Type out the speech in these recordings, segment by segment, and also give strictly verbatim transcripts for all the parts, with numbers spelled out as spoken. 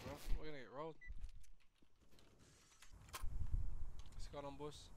bro. We're gonna get rolled. What's going on, boys?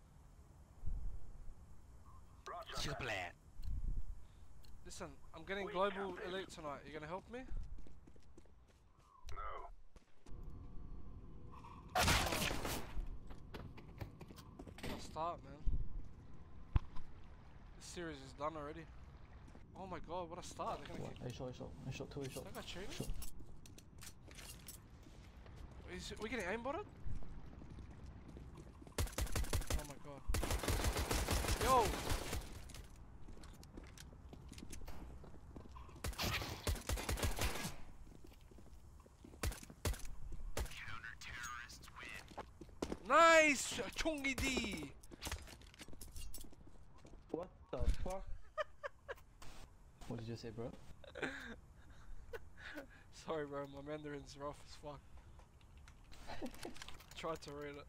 Super. Listen, I'm getting global elite tonight. You gonna help me? No. I'll start, man. This series is done already. Oh my god, what a start. They're gonna What? A shot, A shot, A shot, two A shot. That guy cheating? Shot. Is we getting aimbotted? Oh my god. Yo! Counter-terrorists win. Nice! Chungi D! What the fuck? What did you say, bro? Sorry, bro, my Mandarin's rough as fuck. Tried to read it.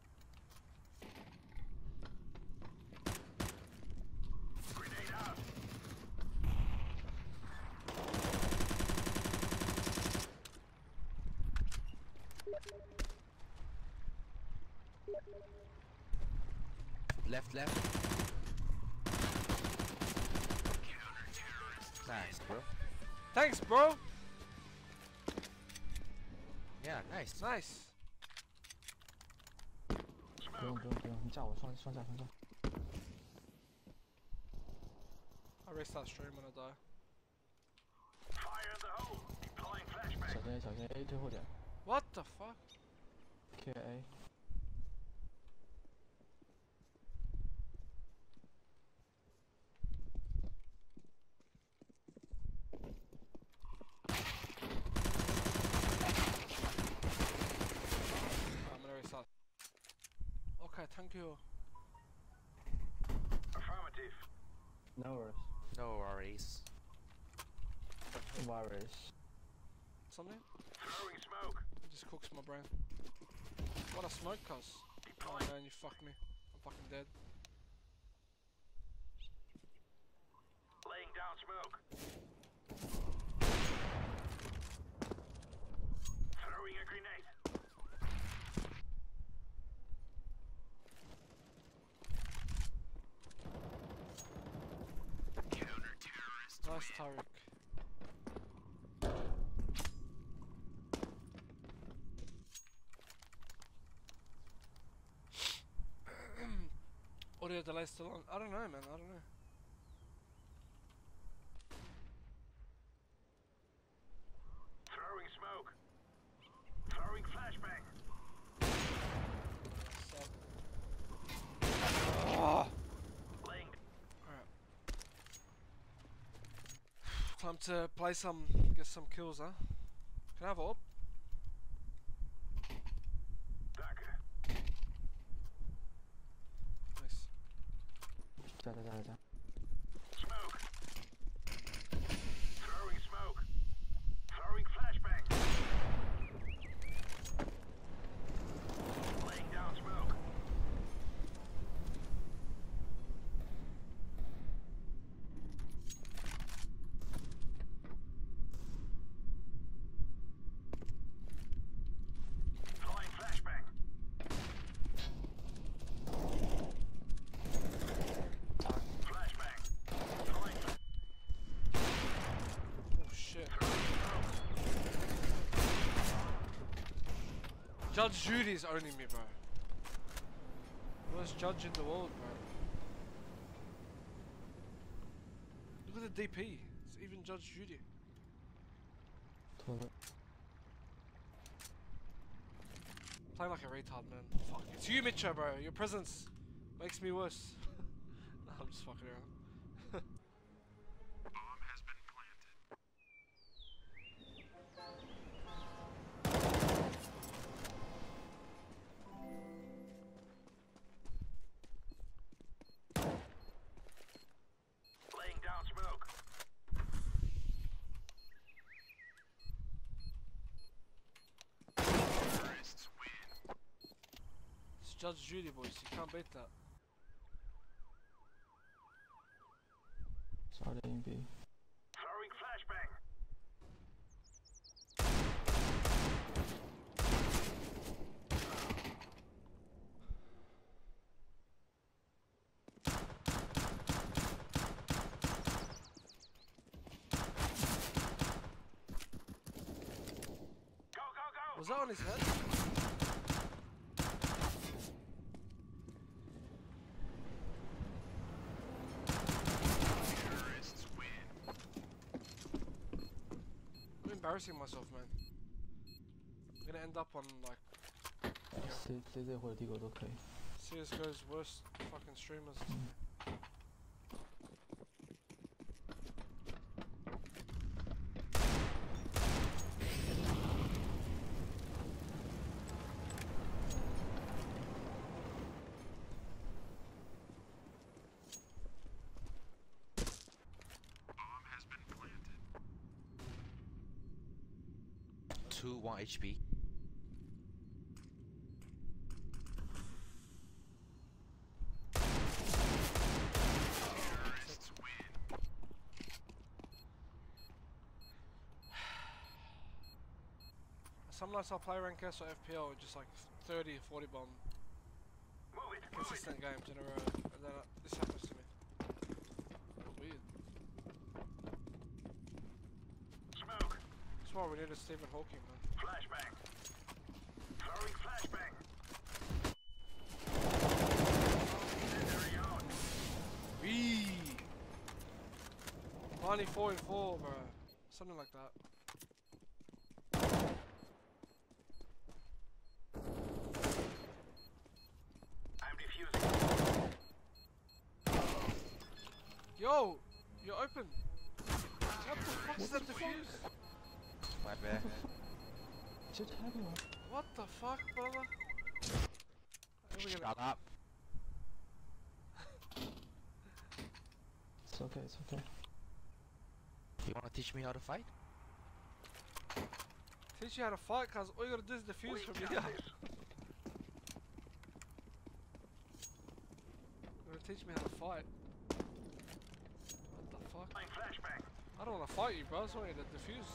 Grenade out. Left, left. Counter-terrorists. Nice, bro. Thanks, bro! Yeah, nice. Nice! 不用不用不用，你炸我双双炸双炸。 I restart stream when I die. Fire in the hole. Deploying 小 flashbang. 心 A 小心 A 推后点 What the fuck? ，K A。 I'm gonna restart. Okay, thank you. Affirmative. No worries. No worries. Virus. Something? Throwing smoke. It just cooks my brain. What a smoke, cuz. Oh man, you fucked me. I'm fucking dead. Laying down smoke. Throwing a grenade. Counter-terrorists Nice, win. Tariq. Audio delay still on? I don't know, man. I don't know. Throwing smoke. Throwing flashbang. So, Laying. alright. Time to play some, get some kills, huh? Can I have orb? Dagger. Nice. 炸炸炸炸炸！ Smoke. Throwing smoke. Throwing flashbang. Laying down smoke. Deploying flashbang. Flashbang. Deploying flash. Oh shit. Judge Judy's owning me, bro. Worst judge in the world, bro. Look at the D P. It's even Judge Judy. 拖了。 Playing like a retard, man. Fuck. It's you, Mitcha, bro. Your presence makes me worse. Nah, I'm just fucking around. Bomb has been planted. Laying down smoke. Terrorists win. It's Judge Judy, boys. You can't beat that. 十二点硬币。 Throwing flashbang. that on his head? Terrorists win. I'm embarrassing myself, man. I'm gonna end up on like C C Z 或者帝国都可以。 C S G O's worst fucking streamers. Bomb has been planted. Two, one H P. Terrorists win. Some nights I'll play rank S or F P L with just like thirty, forty bomb Move it, move it. consistent games in a row, and then uh, this happens to me. Weird. Smoke. That's why we need a Stephen Hawking, man. Flashbang. Throwing flashbang. Incendiary out. Wee! ninety-four and four, bro. Something like that. I'm defusing. Yo! You're open! What the fuck is that defuse? My bad. Just happened. What the fuck, brother? Are we gonna- Shut up. It's okay. It's okay. You wanna teach me how to fight? Teach you how to fight, cause all you gotta do is defuse We from got here. this. You're gonna teach me how to fight. What the fuck? Throwing flashbang. I don't wanna fight you, bro. I just want you to defuse.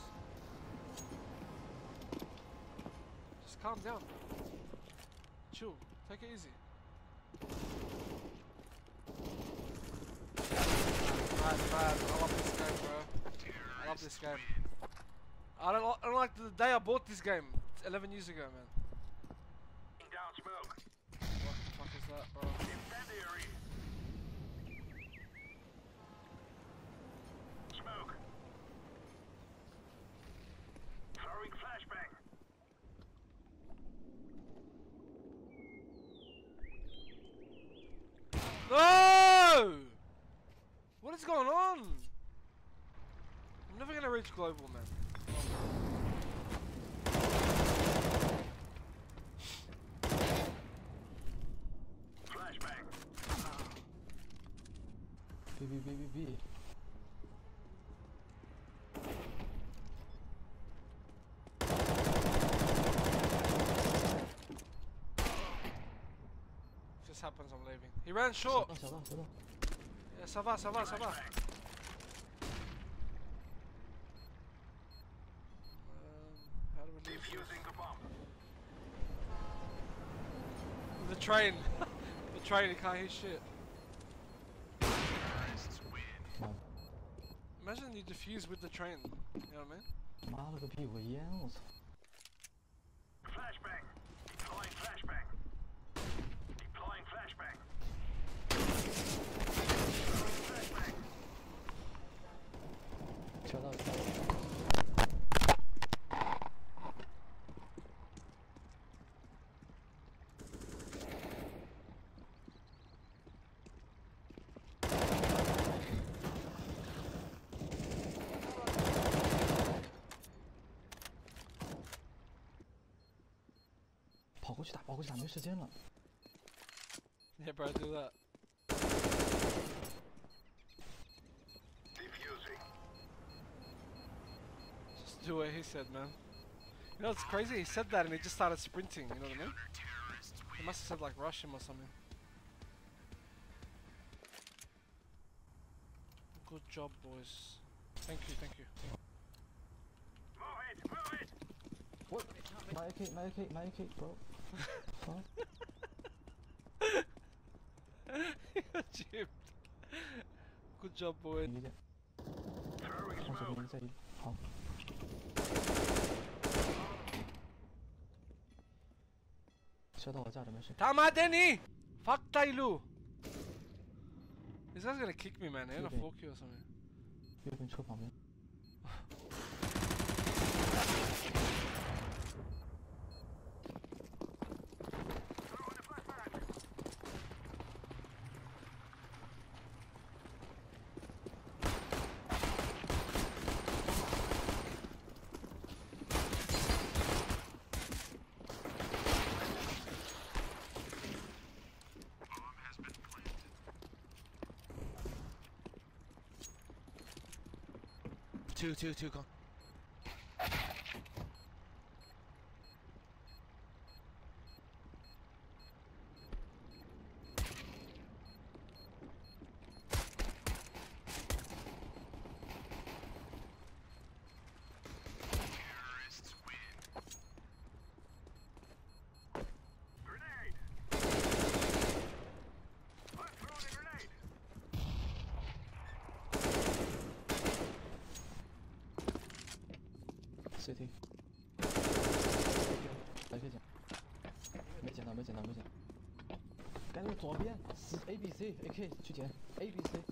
Just calm down. Chill. Take it easy. Bad, bad. I love this game, bro. I love this game. I don't, li- I don't like the day I bought this game. It's eleven years ago, man. Down smoke. What the fuck is that, bro? Incendiary. Smoke. Throwing flashbang. No! What is going on? I'm never gonna reach global, man. Flashbang. B B B B B. Just happens, I'm leaving. He ran short. 小道小道。 Yeah, ça va, ça va, ça va. Flashbang. Um, how do we leave? Defusing the bomb. The train. The train, he can't hear shit. Terrorists win. Imagine you defuse with the train. You know what I mean? 妈了个屁股烟！我操！ Flashbang. Deploying flashbang. Deploying flashbang. Flashbang. 小道小道。跑过去打，跑过去打，没时间了。 Yeah, bro, do that. Defusing. Just do what he said, man. You know, it's crazy. He said that and he just started sprinting. You know what I mean? Terrorists He win. must have said like rush him or something. Good job, boys. Thank you, thank you. Move it. Move it. What? My A K, my A K, my A K, bro. Fuck. Gypped. Good job, boy. 一个， Throwing 放手 smoke. 边在一，好。 射到我架着没事。 他妈的你 fuck 大路 This guy's gonna kick me, man. They're gonna Okay. fork you or something. 右边车旁边。 Bomb has been planted. Two, two, two, go. Terrorists win. Grenade! I'm throwing a grenade! C T。来可以捡。没捡到，没捡到，没捡到。该是左边，是 A B C A K 去捡 A B C。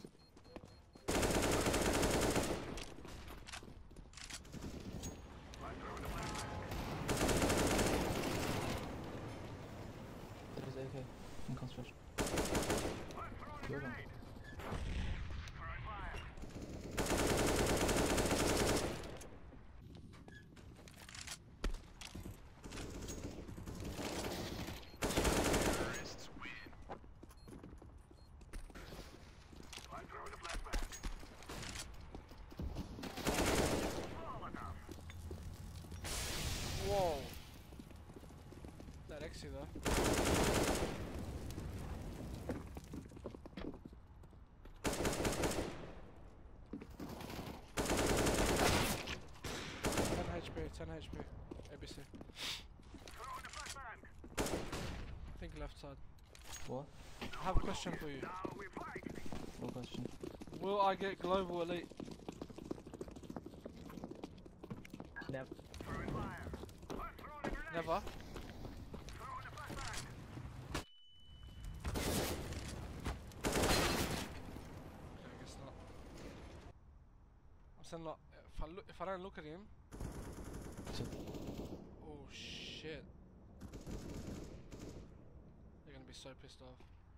There's A K in construction. I'm throwing a Good one. grenade! Throwing fire! Terrorists win. I'm throwing a flashbang. Molotov! Whoa. That Exy though. ten H P, ten H P. A B C. Throwing a flashbang! I think left side. What? I have a question for you. Now we fight! No question. Will I get global elite? Never. Throwing fire! I'm throwing a grenade! Never. Throwing a flashbang! Okay, I guess not. I'm saying not. If I look, if I don't look at him. Shit. Oh shit. They're gonna be so pissed off.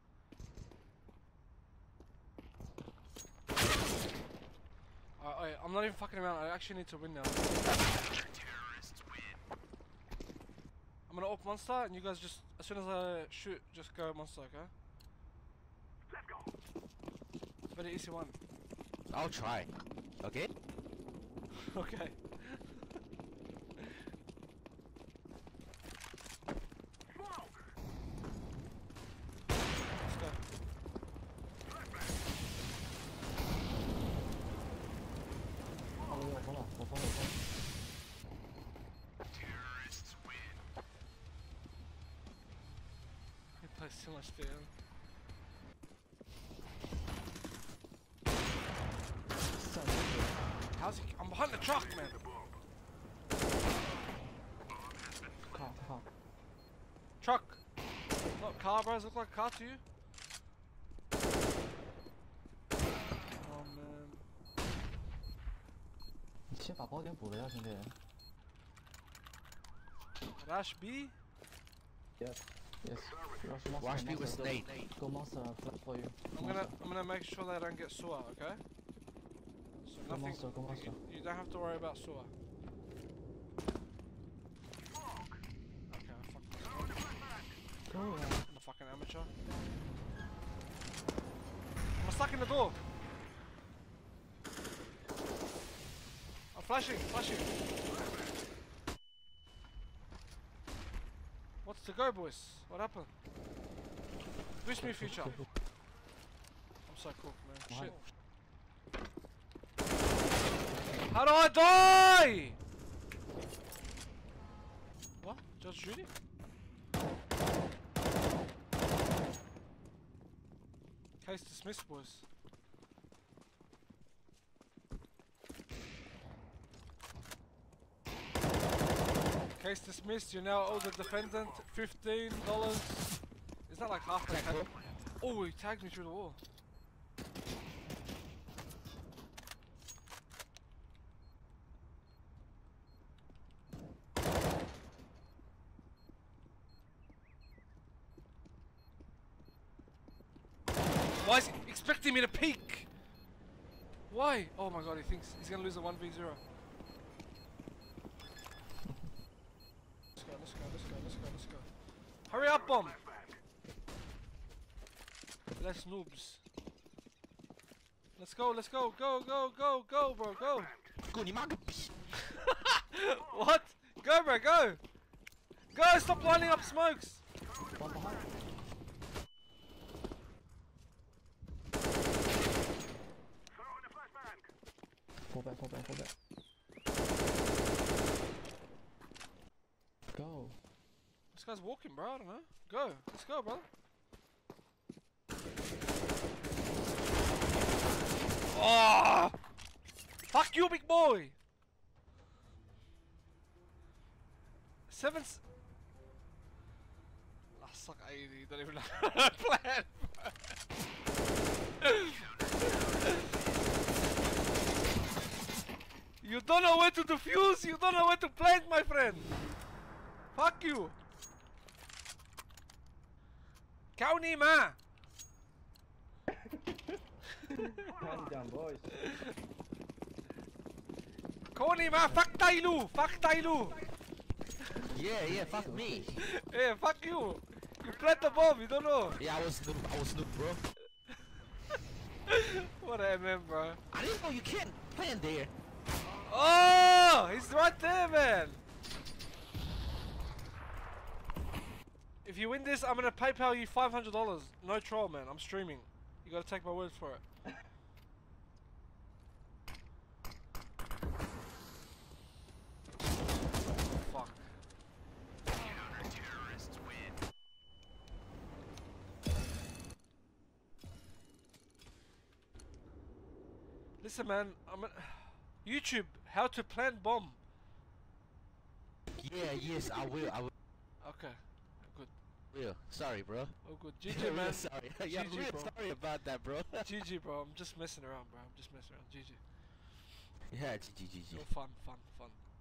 Alright, alright, I'm not even fucking around. I actually need to win now. Terrorists win. I'm gonna up monster and you guys just, as soon as I shoot, just go monster, okay? Let's go! It's a very easy one. I'll try. Okay? Okay. Smoke! Let's go. Oh, 我疯了，我疯了，我疯了。 Terrorists win. He plays too much fear. How's he? I'm behind the truck, man. 靠靠。 Truck. Not car, bros. Look like a car to you. Oh man. 你先把包点补了呀，兄弟。 Rash B. Yes. Yes. Rush monster. Watch me with monster, snake. Go, go monster and flash for you. I'm gonna I'm gonna make sure they don't get sewer, okay? So Go nothing. monster, go monster. You, you don't have to worry about sewer. Okay, fuck this. Go. Uh, I'm a fucking amateur. I'm stuck in the door. I'm flashing, flashing. What's to go, boys? What happened? Wish me future. I'm so cooked, man. Shit. How do I die? What? Just shooting? Case dismissed, boys. Case dismissed. You now owe the defendant fifteen dollars. Is that like half the Tag, tag? bro. Oh, he tagged me through the wall. Why is he expecting me to peek? Why? Oh my god, he thinks he's gonna lose a one v zero. Let's go, let's go, let's go, let's go, let's go. Hurry up, bomb! Less noobs. Let's go, let's go, go, go, go, go, bro, go! 哥，你妈个逼！ What? Go, bro, go! Go, stop lining up smokes! One behind. Throw in a flashbang. Fall back, fall back, fall back. Go. This guy's walking, bro, I don't know. Go, let's go, brother. Oh! Fuck you, big boy! Seven. S I suck at A D, don't even know how to plan. You don't know where to defuse, you don't know where to plant, my friend! Fuck you! County ma! Hands down, boys. County ma! Fuck Tailu! Fuck Tailu! Yeah, yeah, fuck me. Hey, fuck you! You plant the bomb, you don't know! Yeah, I was Snoop, I was Snoop, bro. What a M M, bro. I didn't know you can't plant there. Oh! He's right there, man! If you win this, I'm gonna PayPal you five hundred dollars. No troll, man. I'm streaming. You gotta take my word for it. Fuck. Counter-terrorists win. Listen, man. I'm a YouTube. How to plant bomb. Yeah, yes, I will, I will. Okay. Good. Will. Sorry, bro. Oh, good. G G, Real man. sorry. yeah, G G, real bro. sorry about that, bro. G G, bro. I'm just messing around, bro. I'm just messing around. G G. yeah, G G, G G. All fun, fun, fun.